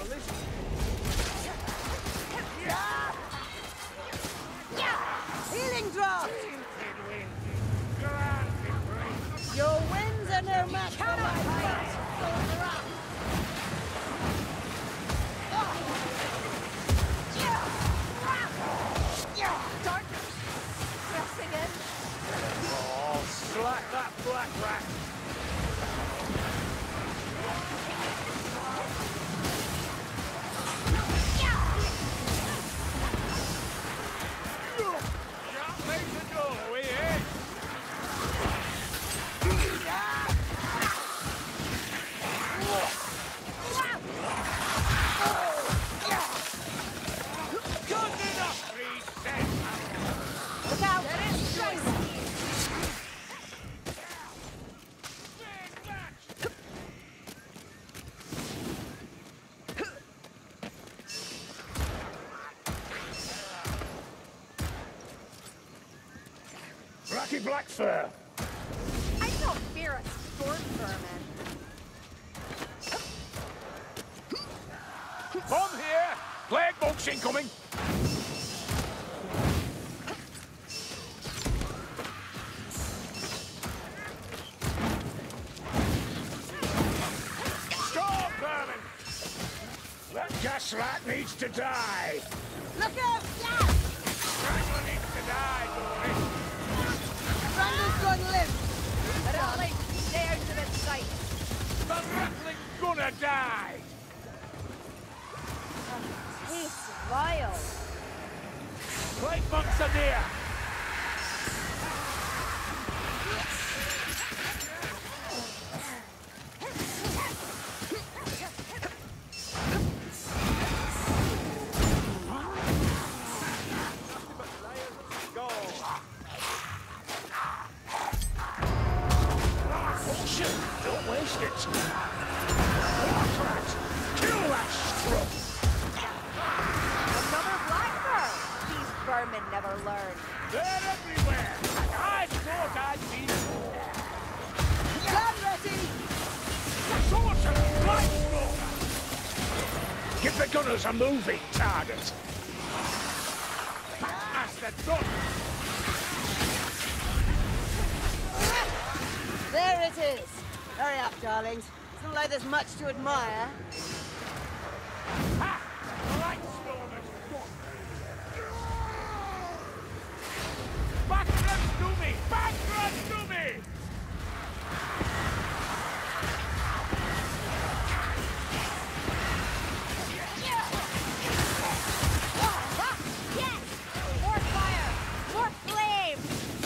Healing draught! Your winds are no match for my fight! Darkness! Pressing in. Oh, slack that black rat! Can't make the doorway, eh? Good enough, reset! Look out! Blacky Blackfur! I don't fear a storm vermin. Bomb here! Plague bugs incoming! Storm vermin! That gas rat needs to die! Look out! Yeah! Strangler needs to die, Dory! Brandon's gone limp! But at least stay out of its sight. The ratling's gonna die! Tastes vile. Plague bugs are near! Shoot! Don't waste it! Black rat! Kill that scrub! Another blackbird. These vermin never learn. They're everywhere! I thought I'd be more! Gun ready! Swords and lightning! Give the gunners a moving target! That's the gun! There it is! Hurry up, darlings. It's not like there's much to admire. Ha! Light stormers! Back runs to me! Back runs to me! Yes! More fire! More flame!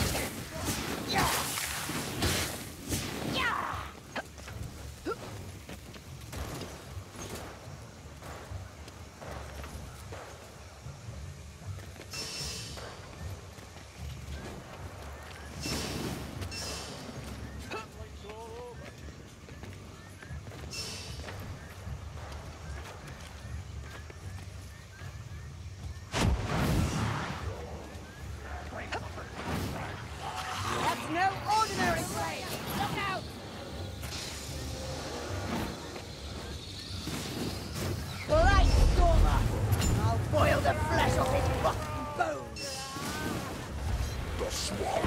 That's no ordinary flame! Look out! Light stormer! I'll boil the flesh off his rotten bones! The swamp!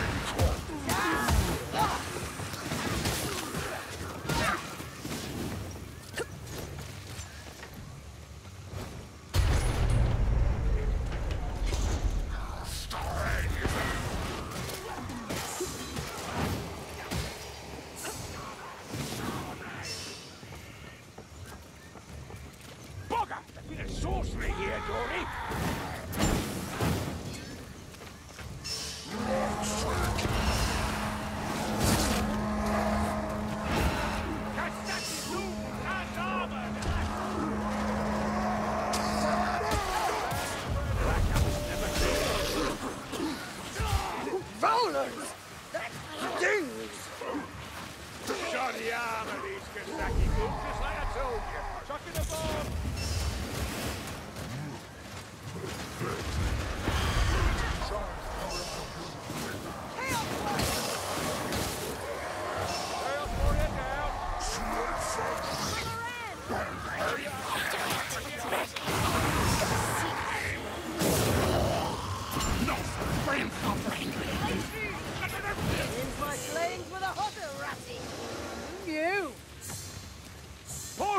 Bugger! There's been a sorcery here, Dory! Rollers! That stings! Shoddy arm of these Kazaki boots, just like I told you. Chucking the bomb! Tail for it now! Hurry up!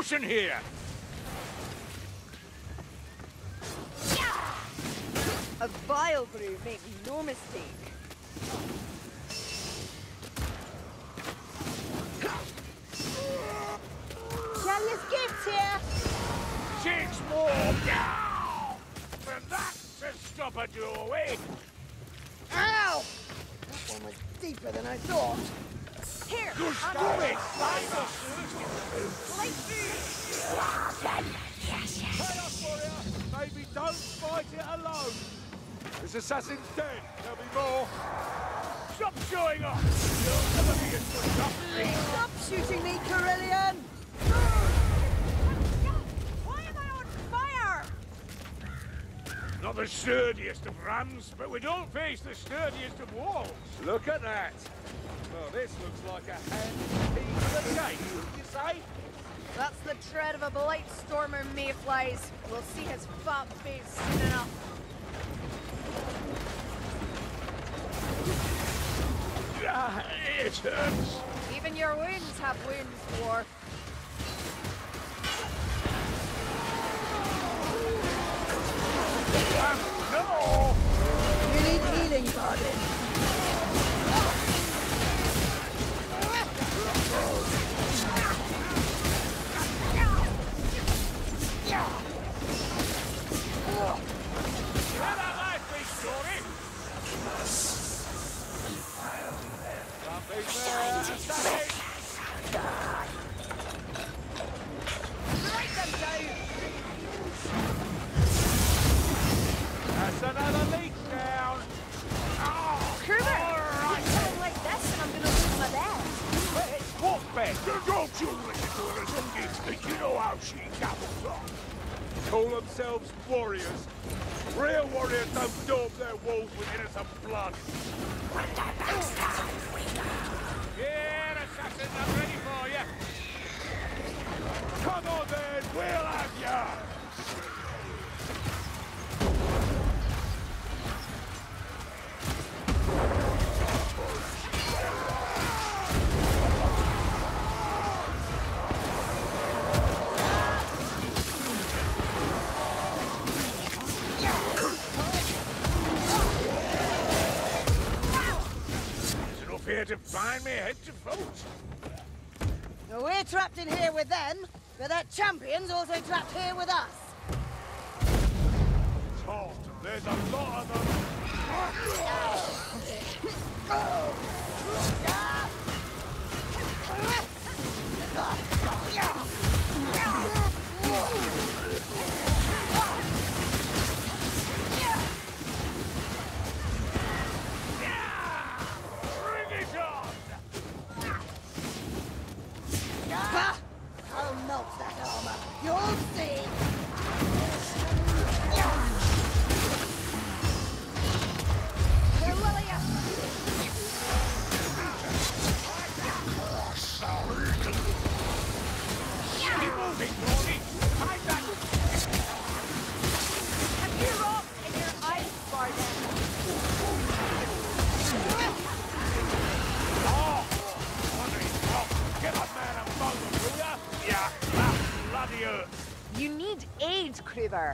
Listen here. A vile brew, make no mistake. Shelley's gift here! 6 more! And that's to stop a doorway! Ow! That one was deeper than I thought. Here, Good on going! light food. Hey up, warrior! Maybe don't fight it alone! This assassin's dead. There'll be more. Stop showing off! You'll never be as good as us. Stop shooting me, Carillion! Why am I on fire? Not the sturdiest of rams, but we don't face the sturdiest of walls. Look at that. Well, this looks like a hand piece of the cake, wouldn't you say? That's the tread of a blight stormer mayflies. We'll see his fat face soon enough. Ah, it hurts. Even your wounds have wounds, dwarf. No! You need healing, Bardin. Let our life be story. Write them down! That's another leak down. Oh, Kruber! right. Keep going like this and I'm gonna lose my bed. What bed? Don't you listen to her as a you know how she gabbles on. Call themselves warriors. Real warriors don't daub their walls with innocent blood. Yeah, assassin, I'm ready for you. Come on then, we'll have ya. Here to find me head to foot. Now, we're trapped in here with them, but that champion's also trapped here with us. Todd, there's a lot of them. Bring it on! Ha! I'll melt that armor. You'll see. Keep moving, Tony! Hide that! Have you rocks in your eyes, Barden? Oh! Wondering, oh, give a man a bone, will ya? Yeah, that bloody earth. You need aid, Kruber.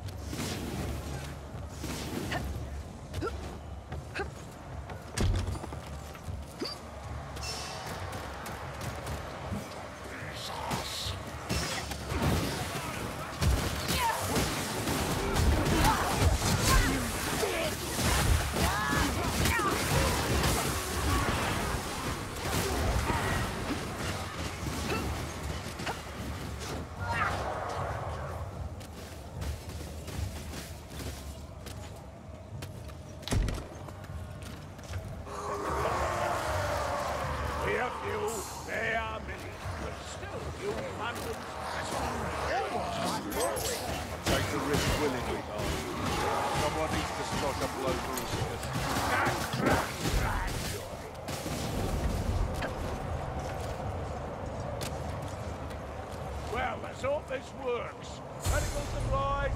We are few, they are many, but still few phantoms. Take the risk willingly, Barney. Someone needs to strike a blow for us. Well, let's hope this works. Medical supplies.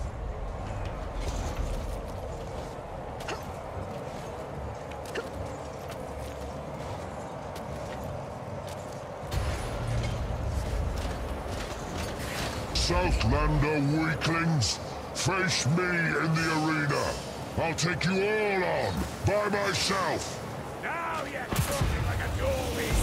Southlander weaklings! Face me in the arena! I'll take you all on, by myself! Now you're talking like a doorway!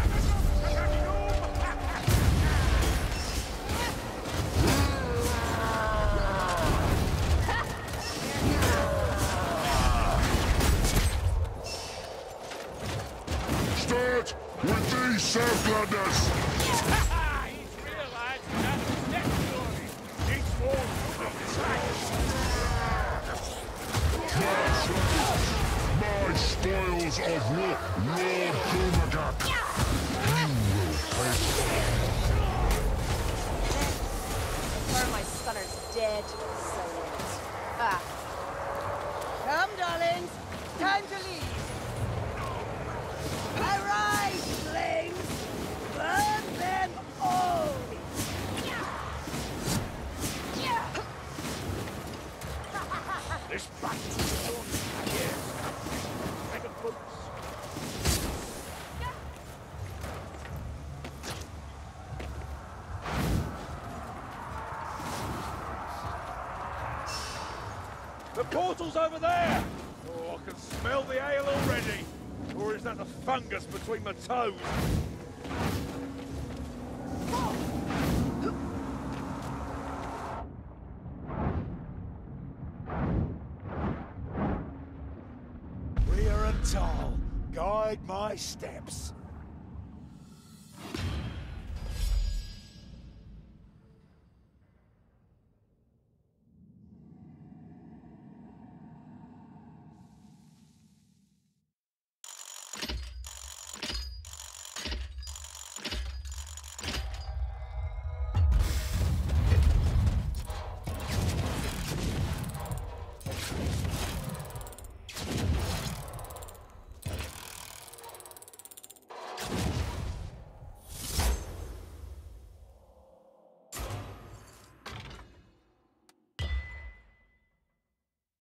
Start with these Southlanders! He's realized that next story. Each wall will be My spoils of war, Lord Gulmagat! You will face Or my stunner's dead. So it. Ah. Come, darlings. Time to leave. Arise, flames! Burn them all! This battle is on. Yes. Like a boots. The portal's over there! Oh, I can smell the ale already! Or is that the fungus between my toes? Rear and tall, guide my steps.